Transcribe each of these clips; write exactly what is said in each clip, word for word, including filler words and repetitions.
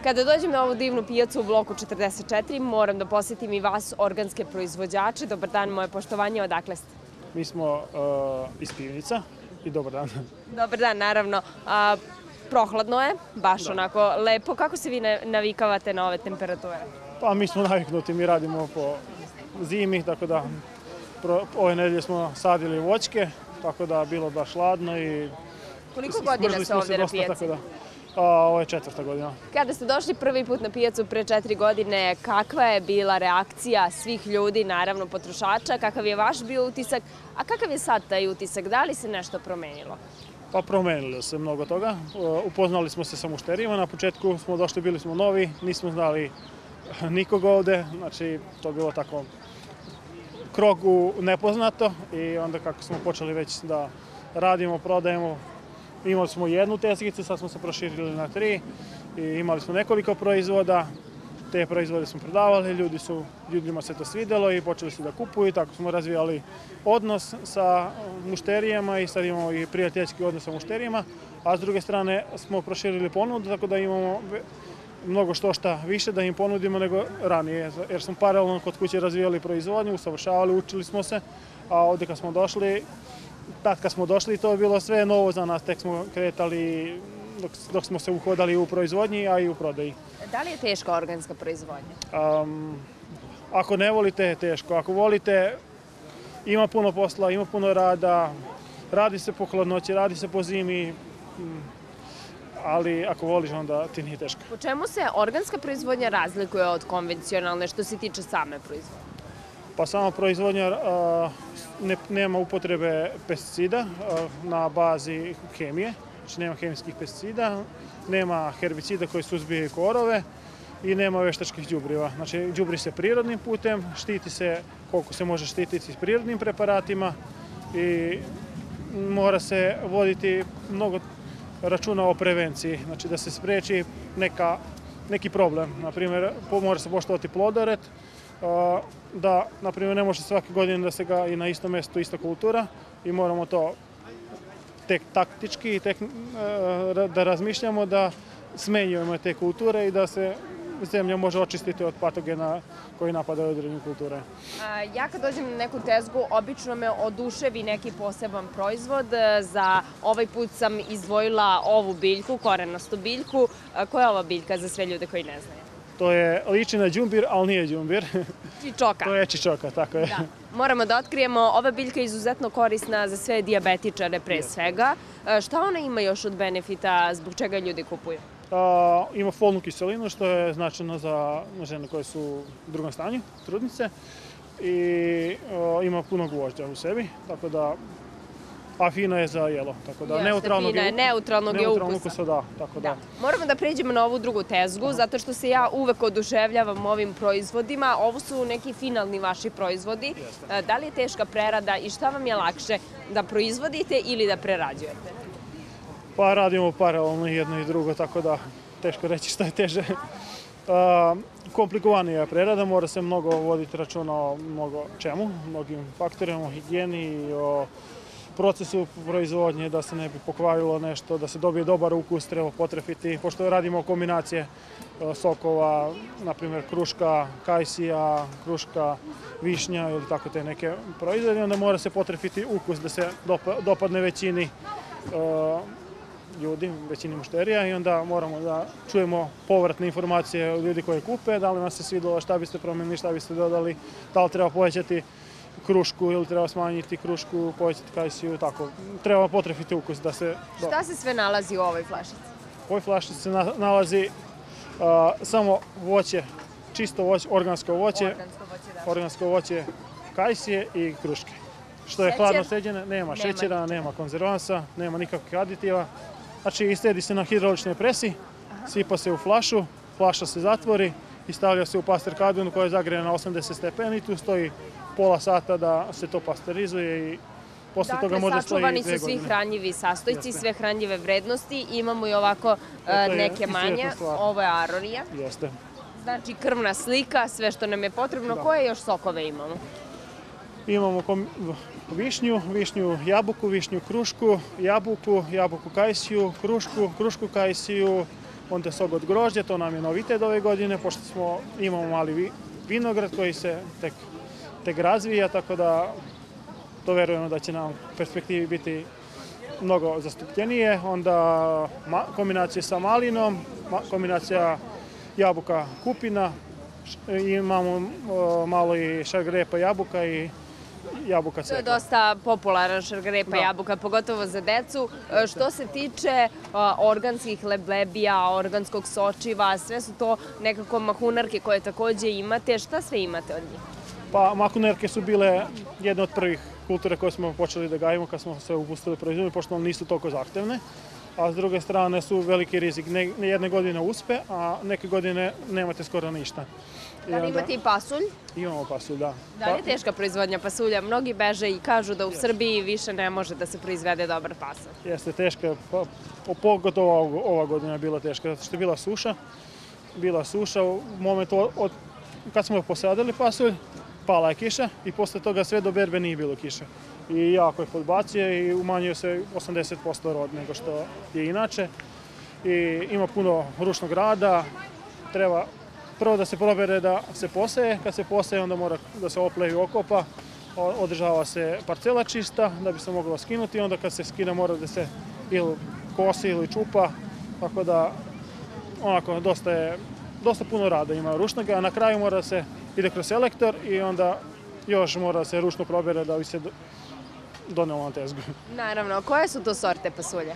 Kada dođem na ovu divnu pijacu u bloku četrdeset četiri, moram da posjetim i vas, organske proizvođače. Dobar dan, moje poštovanje, odakle ste? Mi smo iz Pivnica i dobar dan. Dobar dan, naravno. Prohladno je, baš onako lepo. Kako se vi navikavate na ove temperature? Pa mi smo naviknuti, mi radimo po zimi, tako da ove nedelje smo sadili voćke, tako da bilo baš hladno i... Koliko godina ste ovdje na pijaci? Ovo je četvrta godina. Kada ste došli prvi put na pijacu pre četiri godine, kakva je bila reakcija svih ljudi, naravno potrošača, kakav je vaš bio utisak, a kakav je sad taj utisak? Da li se nešto promenilo? Pa promenilo se mnogo toga. Upoznali smo se sa mušterijima, na početku smo došli, bili smo novi, nismo znali nikog ovde, znači to je bilo tako krog u nepoznato i onda kako smo počeli već da radimo, prodajemo, imali smo jednu tezgicu, sad smo se proširili na tri i imali smo nekoliko proizvoda. Te proizvode smo prodavali, ljudi su, ljudima se to svidelo i počeli su da kupuju i tako smo razvijali odnos sa mušterijama i sad imamo i prijateljski odnos sa mušterijama, a s druge strane smo proširili ponudu, tako da imamo mnogo što šta više da im ponudimo nego ranije, jer smo paralelno kod kuće razvijali proizvodnju, usavršavali, učili smo se, a ovdje kad smo došli, tad kad smo došli, to je bilo sve novo za nas, tek smo kretali dok, dok smo se uhodali u proizvodnji, a i u prodaji. Da li je teška organska proizvodnja? Um, ako ne volite, je teško. Ako volite, ima puno posla, ima puno rada, radi se po hladnoći, radi se po zimi, ali ako voliš, onda ti nije teško. Po čemu se organska proizvodnja razlikuje od konvencionalne što se tiče same proizvodnje? Pa sama proizvodnja ne, nema upotrebe pesticida na bazi hemije, znači nema hemijskih pesticida, nema herbicida koji suzbijaju korove i nema veštačkih đubriva. Znači, đubri se prirodnim putem, štiti se koliko se može štititi s prirodnim preparatima i mora se voditi mnogo računa o prevenciji, znači da se spreči neka, neki problem. Naprimjer, mora se poštovati plodored, da, naprimjer, ne može svake godine da se ga i na istom mjestu ista kultura i moramo to tek taktički i tek, da razmišljamo da smenjujemo te kulture i da se zemlja može očistiti od patogena koji napadaju određene kulture. Ja kad dođem na neku tezgu, obično me oduševi neki poseban proizvod. Za ovaj put sam izdvojila ovu biljku, korenastu biljku. Koja je ova biljka za sve ljude koji ne znaju? To je liči na đumbir, ali nije đumbir. Čičoka. To je čičoka, tako je. Da. Moramo da otkrijemo, ova biljka je izuzetno korisna za sve dijabetičare pre svega. Šta ona ima još od benefita, zbog čega ljudi kupuju? A, ima folnu kiselinu, što je značajno za žene koje su u drugom stanju, trudnice. I a, ima puno gvožđa u sebi, tako da... A fina je za jelo, tako da neutralnog je, neutralnog je ukusa. ukusa, da, tako da. da. Moramo da pređemo na ovu drugu tezgu, Aha. zato što se ja uvek oduševljavam ovim proizvodima. Ovo su neki finalni vaši proizvodi. Jeste. Da li je teška prerada i šta vam je lakše, da proizvodite ili da prerađujete? Pa radimo paralelno jedno i drugo, tako da teško reći šta je teže. A, komplikovanija je prerada, mora se mnogo voditi računa o mnogo čemu, mnogim faktorima, o higijeni i o procesu proizvodnje, da se ne bi pokvarilo nešto, da se dobije dobar ukus, treba potrefiti, pošto radimo kombinacije sokova, na primjer kruška, kajsija, kruška, višnja ili tako te neke proizvode, onda mora se potrefiti ukus da se dopadne većini uh, ljudi, većini mušterija i onda moramo da čujemo povratne informacije od ljudi koji kupe, da li vam se svidelo, šta biste promenili, šta biste dodali, da li treba povećati krušku ili treba smanjiti krušku, povećati kajsiju, tako. Treba potrefiti ukus da se... Šta se sve nalazi u ovoj flašici? U ovoj flašici se nalazi uh, samo voće, čisto voće, organsko voće, organsko voće, da. organsko voće kajsije i kruške. Što je hladno seđene, nema, nema šećera, nema konzervansa, nema nikakvih aditiva. Znači, istedi se na hidrauličnoj presi, Aha. sipa se u flašu, flaša se zatvori i stavlja se u paster kadunu koja je zagrejena na osamdeset stepeni i tu stoji pola sata da se to pasterizuje i posle dakle, toga može stoji dve godine. Dakle, sačuvani su svi hranjivi sastojci, Jeste. sve hranjive vrednosti. Imamo i ovako uh, neke manje. Ovo je aronija. Jeste. Znači, krvna slika, sve što nam je potrebno. Da. Koje još sokove imamo? Imamo višnju, višnju jabuku, višnju krušku, jabuku, jabuku kajsiju, krušku, krušku kajsiju, onda sok od grožđa, to nam je novitet ove godine, pošto smo, imamo mali vinograd koji se tek, tek razvija, tako da to verujemo da će nam u perspektivi biti mnogo zastupljenije. Onda ma, kombinacija sa malinom, ma, kombinacija jabuka kupina, imamo o, malo i šargarepa jabuka i jabuka cvekla. To je dosta popularan šargarepa jabuka, pogotovo za decu. Što se tiče organskih leblebija, organskog sočiva, sve su to nekako mahunarke koje takođe imate. Šta sve imate od njih? Pa mahunarke su bile jedne od prvih kultura koje smo počeli da gajimo kad smo se upustili proizvodnju, pošto nisu toliko zahtevne. A s druge strane su veliki rizik. Ne, jedne godine uspe, a neke godine nemate skoro ništa. Da li imate i pasulj? Imamo pasulj, da. Da li je teška proizvodnja pasulja? Mnogi beže i kažu da u Srbiji više ne može da se proizvede dobar pasulj. Jeste teška, pa, pogotovo ova godina je bila teška, zato što je bila suša. Bila suša u momentu od, kad smo posadili pasulj, pala je kiša i posle toga sve do berbe nije bilo kiše. I jako je podbacio i umanjio se osamdeset posto rod nego što je inače. I ima puno ručnog rada, treba prvo da se probere da se poseje, kad se poseje onda mora da se oplevi okopa, održava se parcela čista da bi se moglo skinuti, onda kad se skine mora da se ili kosi ili čupa, tako da onako dosta je, dosta puno rada ima ručnog, a na kraju mora da se ide kroz selektor i onda još mora da se ručno probere da bi se donelo na tezgu. Naravno, koje su to sorte pasulja?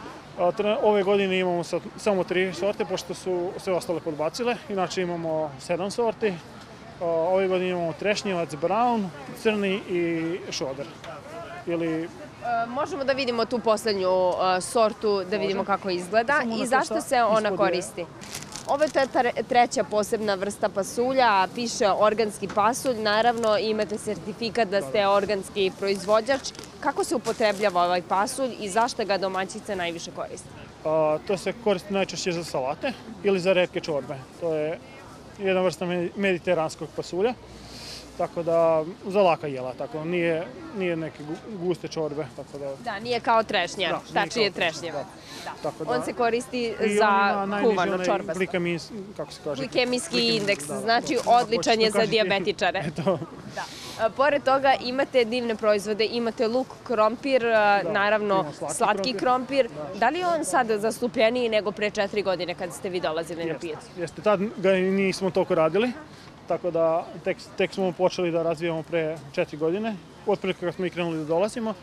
Ove godine imamo samo tri sorte, pošto su sve ostale podbacile. Inače imamo sedam sorti. Ove godine imamo trešnjevac, brown, crni i šoder. Ili... Možemo da vidimo tu poslednju sortu, da vidimo kako izgleda i zašto se ona koristi? Ovo je treća posebna vrsta pasulja, piše organski pasulj, naravno imate sertifikat da ste organski proizvođač. Kako se upotrebljava ovaj pasulj i zašto ga domaćice najviše koriste? A, to se koristi najčešće za salate ili za retke čorbe. To je jedna vrsta mediteranskog pasulja, tako da za laka jela, tako nije, nije neke guste čorbe. Tako da... da, nije kao trešnja, da, tačnije trešnjeva. Da. Tako da, on se koristi za kuvano čorbasto. Glikemis, kako se kaže? Glikemijski indeks, da, znači da, odličan je za dijabetičare. Eto. Da. Pored toga imate divne proizvode, imate luk, krompir, da, naravno slatki, slatki krompir. Da. Da li je on sad zastupljeniji nego pre četiri godine kad ste vi dolazili na pijacu? Jeste, tad ga nismo toliko radili, tako da tek, tek smo počeli da razvijamo pre četiri godine, otprilike kad smo i krenuli da dolazimo.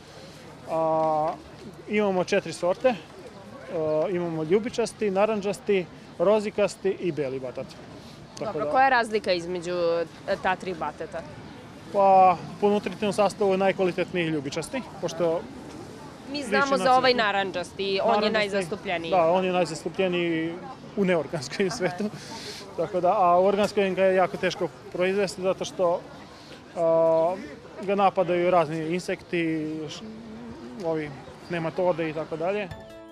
A, imamo četiri sorte, a, imamo ljubičasti, naranđasti, rozikasti i beli batat. Tako dobro, da, koja je razlika između ta tri batata? Pa, po nutritivnom sastavu je najkvalitetniji ljubičasti, pošto... Mi znamo za ovaj naranđasti, on je najzastupljeniji. Da, on je najzastupljeniji u neorganskom svetu. Tako da, a u organskom ga je jako teško proizvesti zato što a, ga napadaju razni insekti, ovi nematode i tako dalje.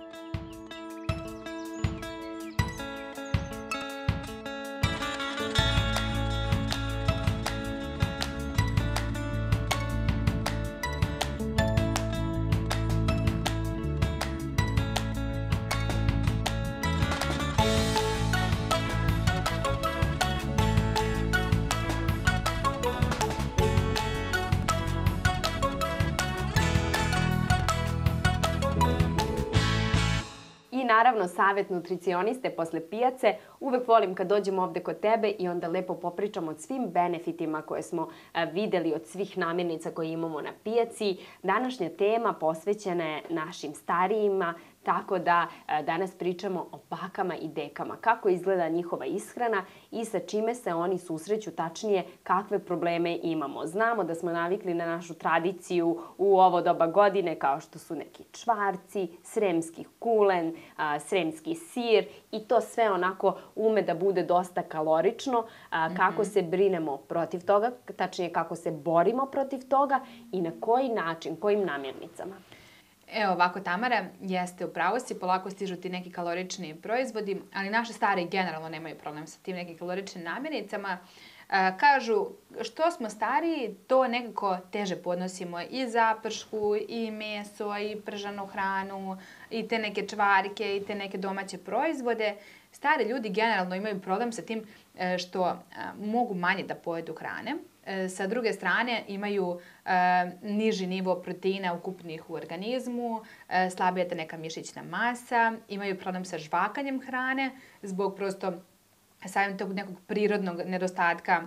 Naravno, savjet nutricioniste posle pijace. Uvek volim kad dođemo ovde kod tebe i onda lepo popričamo o svim benefitima koje smo videli od svih namirnica koje imamo na pijaci. Današnja tema posvećena je našim starijima, tako da danas pričamo o bakama i dekama, kako izgleda njihova ishrana i sa čime se oni susreću, tačnije kakve probleme imamo. Znamo da smo navikli na našu tradiciju u ovo doba godine kao što su neki čvarci, sremski kulen, sremski sir i to sve onako ume da bude dosta kalorično. Kako se brinemo protiv toga, tačnije kako se borimo protiv toga i na koji način, kojim namirnicama. Evo ovako, Tamara, jeste u pravu si, polako stižu ti neki kalorični proizvodi, ali naše stare generalno nemaju problem sa tim nekim kaloričnim namirnicama. Kažu, što smo stariji, to nekako teže podnosimo i zapršku, i meso, i pržanu hranu, i te neke čvarke, i te neke domaće proizvode. stari ljudi generalno imaju problem sa tim što mogu manje da pojedu hrane. Sa druge strane imaju niži nivo proteina ukupnih u organizmu, slabija je neka mišićna masa, imaju problem sa žvakanjem hrane zbog prosto samim tog nekog prirodnog nedostatka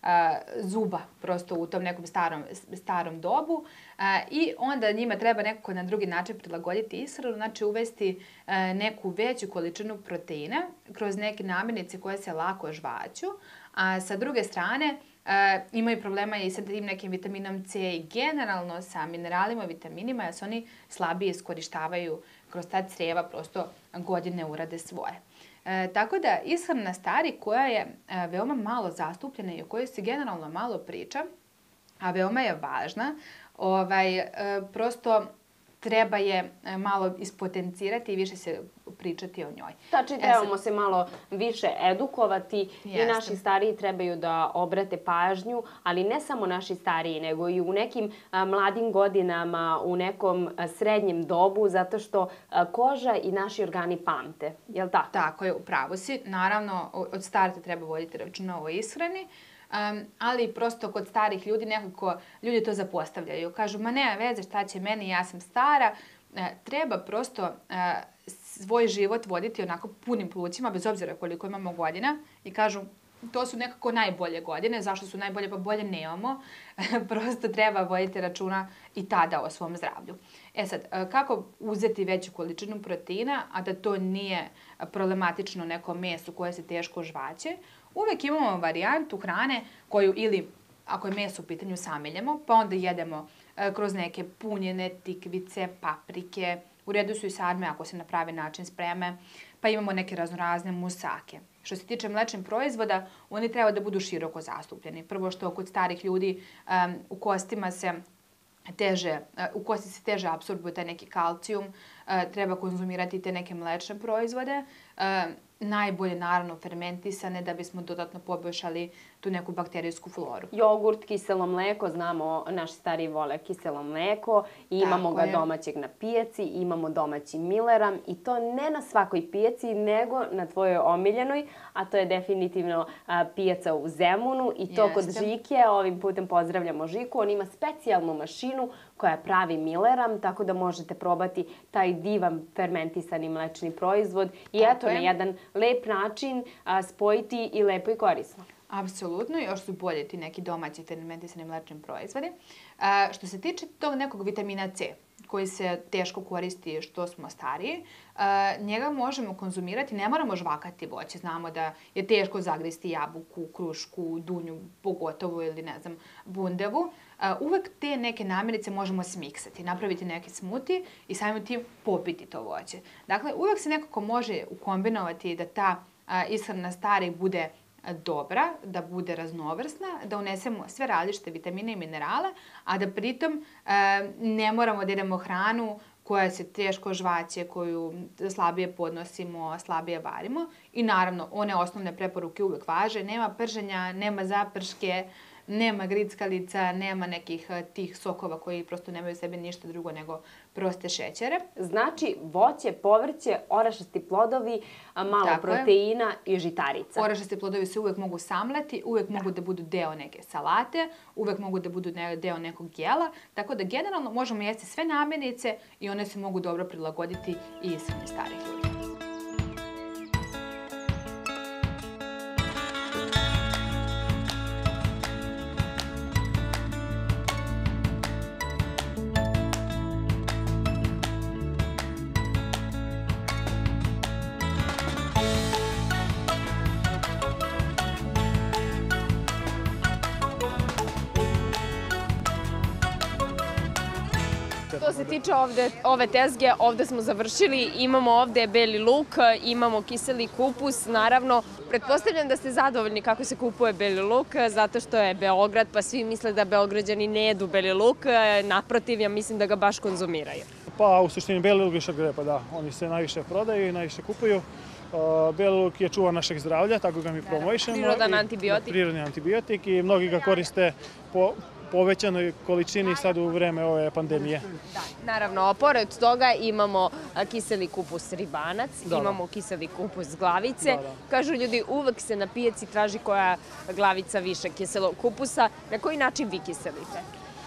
zuba prosto u tom nekom starom, starom dobu i onda njima treba nekako na drugi način prilagoditi ishranu, znači uvesti neku veću količinu proteina kroz neke namirnice koje se lako žvaću, a sa druge strane imaju problema i sa tim nekim vitaminom C i generalno sa mineralima i vitaminima, jer se oni slabije iskorištavaju kroz ta crijeva, prosto godine urade svoje. E, tako da ishrana stari koja je e, veoma malo zastupljena i o kojoj se generalno malo priča, a veoma je važna, ovaj, e, prosto treba je malo ispotencirati i više se pričati o njoj. Znači, trebamo se malo više edukovati. Jeste. I naši stariji trebaju da obrate pažnju, ali ne samo naši stariji, nego i u nekim a, mladim godinama, u nekom a, srednjem dobu, zato što a, koža i naši organi pamte. Jel' tako? Tako je, upravo si. Naravno, od starta treba voditi računa o ishrani. Um, ali prosto kod starih ljudi nekako ljudi to zapostavljaju. Kažu, ma nema veze, šta će meni, ja sam stara. E, treba prosto e, svoj život voditi onako punim plućima, bez obzira koliko imamo godina. I kažu, to su nekako najbolje godine. Zašto su najbolje? Pa bolje nemamo. Prosto treba voditi računa i tada o svom zdravlju. E sad, kako uzeti veću količinu proteina, a da to nije problematično neko meso koje se teško žvaće? Uvek imamo varijantu hrane koju ili, ako je meso u pitanju, sameljemo, pa onda jedemo kroz neke punjene tikvice, paprike. U redu su i sarme ako se na pravi način spreme, pa imamo neke raznorazne musake. Što se tiče mlečnih proizvoda, oni treba da budu široko zastupljeni. Prvo što kod starih ljudi um, u kostima se teže, u kosti se teže apsorbuje taj neki kalcijum, uh, treba konzumirati te neke mlečne proizvode. Uh, najbolje naravno fermentisane da bismo dodatno poboljšali tu neku bakterijsku floru. Jogurt, kiselo mleko, znamo naši stariji vole kiselo mleko, i imamo ga domaćeg na pijaci, imamo domaći mileram i to ne na svakoj pijaci nego na tvojoj omiljenoj, a to je definitivno a, pijaca u Zemunu i to Jeste. Kod Žike. Ovim putem pozdravljamo Žiku, on ima specijalnu mašinu koja pravi mileram, tako da možete probati taj divan fermentisani mlečni proizvod i Tako eto je. na jedan lep način a, spojiti i lepo i korisno. Apsolutno, još su bolje ti neki domaći fermentisani mlečni proizvodi. A, što se tiče tog nekog vitamina C, koji se teško koristi što smo stariji, a, njega možemo konzumirati, ne moramo žvakati voće. Znamo da je teško zagristi jabuku, krušku, dunju, pogotovo ili ne znam, bundevu. A, uvek te neke namirnice možemo smiksati, napraviti neki smuti i samim tim popiti to voće. Dakle, uvek se nekako može ukombinovati da ta a, ishrana starih bude dobra, da bude raznovrsna, da unesemo sve različite vitamine i minerale, a da pritom e, ne moramo da jedemo hranu koja se teško žvaće, koju slabije podnosimo, slabije varimo. I naravno, one osnovne preporuke uvek važe. Nema prženja, nema zaprške, nema grickalica, nema nekih tih sokova koji prosto nemaju u sebi ništa drugo nego proste šećere. Znači, voće, povrće, orašasti plodovi, malo Tako proteina je. I žitarica. Orašasti plodovi se uvek mogu samleti, uvek mogu da budu deo neke salate, uvek mogu da budu deo nekog jela, tako da generalno možemo jesti sve namirnice i one se mogu dobro prilagoditi i ishrani starih ljudi. Što se tiče ovde, ove tezge, ovde smo završili. Imamo ovde beli luk, imamo kiseli kupus. Naravno, pretpostavljam da ste zadovoljni kako se kupuje beli luk, zato što je Beograd, pa svi misle da Beograđani ne jedu beli luk. Naprotiv, ja mislim da ga baš konzumiraju. Pa u suštini beli luk više grepa, da. Oni se najviše prodaju i najviše kupuju. Uh, Beli luk je čuvar našeg zdravlja, tako ga mi promovišemo. Prirodan I, antibiotik. Da, prirodni antibiotik i mnogi ga koriste po povećanoj količini sad u vreme ove pandemije. Da, naravno, pored toga imamo a, kiseli kupus ribanac, Da, imamo kiseli kupus glavice. Da, da. Kažu ljudi, uvek se na pijaci traži koja glavica više kiselog kupusa. Na koji način vi kiselite?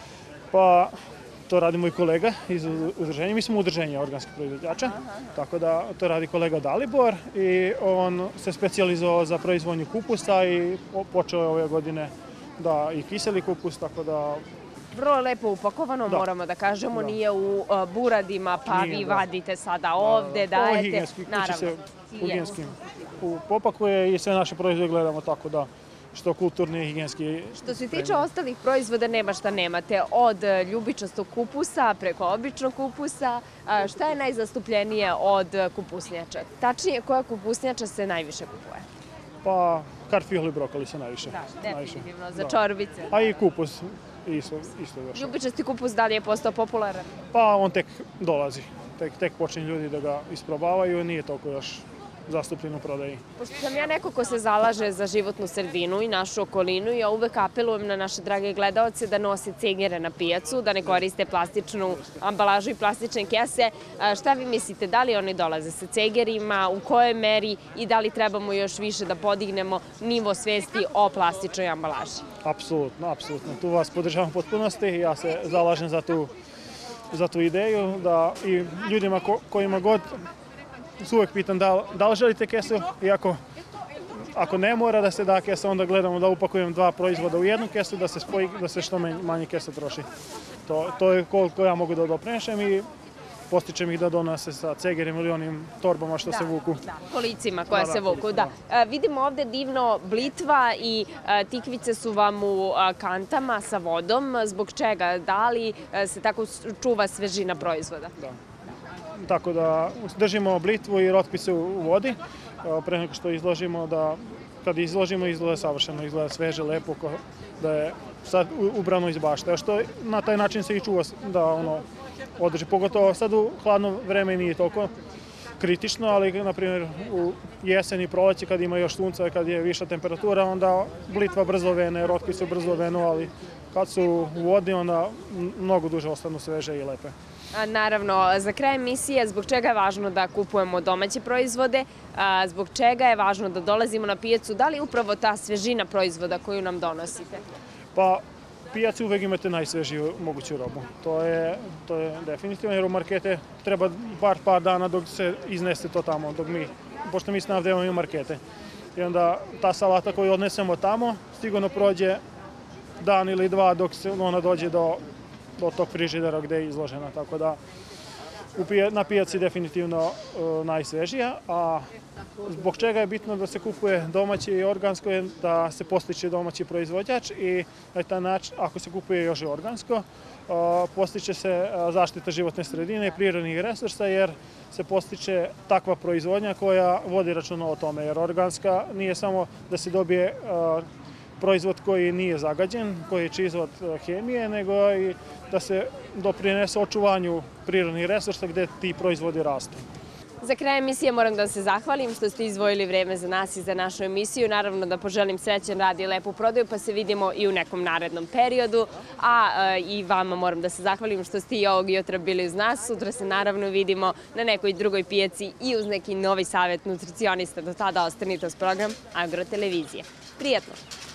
Pa to radi moj kolega iz udruženja. Mi smo udruženje organskih proizvođača, tako da to radi kolega Dalibor i on se specijalizovao za proizvodnju kupusa i po- počeo je ove godine da i kiseli kupus, tako da Vrlo lepo upakovano, Da. moramo da kažemo, Da. nije u a, buradima, pa Nije, vi da. vadite sada ovde, Ovo je dajete. higijenski, kući se Naravno. higijenskim u- popakuje i sve naše proizvode gledamo tako da što kulturni i higijenski. Što se tiče ostalih proizvoda, nema šta nemate. Od e, ljubičastog kupusa preko običnog kupusa. A, šta je najzastupljenije od e, kupusnjača? Tačnije, koja kupusnjača se najviše kupuje? Pa karfil i brokoli se najviše. Da, najviše. definitivno, za Da. čorbice. A i kupus isto, isto još. Ljubičasti kupus da li je postao popularan? Pa on tek dolazi. Tek, tek počinju ljudi da ga isprobavaju, nije toliko još zastupljen u prodaji. Pošto sam ja neko ko se zalaže za životnu sredinu i našu okolinu, ja uvek apelujem na naše drage gledaoce da nose cegere na pijacu, da ne koriste plastičnu ambalažu i plastične kese. A, šta vi mislite, da li oni dolaze sa cegerima, u kojoj meri i da li trebamo još više da podignemo nivo svesti o plastičnoj ambalaži? Apsolutno, apsolutno. Tu vas podržavam u potpunosti. Ja se zalažem za tu, za tu ideju da i ljudima ko, kojima god se uvek pitam da, da li želite kesu, iako ako ne mora da se da kesa, onda gledamo da upakujem dva proizvoda u jednu kesu, da se spoji, da se što manje kesa troši. To, to je koliko ja mogu da doprinesem i postičem ih da donose sa cegerim ili onim torbama što se vuku. Da, kolicima koja Da, da, se vuku, kolicima, da. A, vidimo ovde divno blitva i a, tikvice su vam u a, kantama sa vodom. Zbog čega? Da li a, se tako čuva svežina proizvoda? Da. Tako da držimo blitvu i rotpice u vodi pre nego što izložimo, da kad izložimo izgleda savršeno, izgleda sveže, lepo, ko, da je sad ubrano iz bašte. A što na taj način se i čuva da ono održi. Pogotovo sad u hladno vreme nije toliko kritično, ali na primjer u jesen i proleće kad ima još sunca, kad je viša temperatura, onda blitva brzo vene, rotpice brzo venu, ali kad su u vodi onda mnogo duže ostanu sveže i lepe. A, naravno, za kraj emisije, zbog čega je važno da kupujemo domaće proizvode, a, zbog čega je važno da dolazimo na pijacu, da li upravo ta svežina proizvoda koju nam donosite? Pa, pijaci uvek imate najsvežiju moguću robu. To je, to je definitivno, jer u markete treba bar par dana dok se iznese to tamo, dok mi, pošto mi snabdevamo i markete. I onda ta salata koju odnesemo tamo, sigurno prođe dan ili dva dok se ona dođe do, do tog frižidera gde je izložena. Tako da u pija, na pijaci definitivno uh, najsvežija, a zbog čega je bitno da se kupuje domaće i organsko je da se postiče domaći proizvođač i na taj način, ako se kupuje još i organsko, uh, postiče se uh, zaštita životne sredine i prirodnih resursa jer se postiče takva proizvodnja koja vodi računa o tome, jer organska nije samo da se dobije uh, proizvod koji nije zagađen, koji je čist od hemije, nego i da se doprinese očuvanju prirodnih resursa gde ti proizvodi rastu. Za kraj emisije moram da se zahvalim što ste izdvojili vreme za nas i za našu emisiju. Naravno da poželim srećan rad i lepu prodaju, pa se vidimo i u nekom narednom periodu. A e, i vama moram da se zahvalim što ste i ovog jutra bili uz nas. Sutra se naravno vidimo na nekoj drugoj pijaci i uz neki novi savjet nutricionista. Do tada ostanite uz program Agrotelevizije. Prijatno!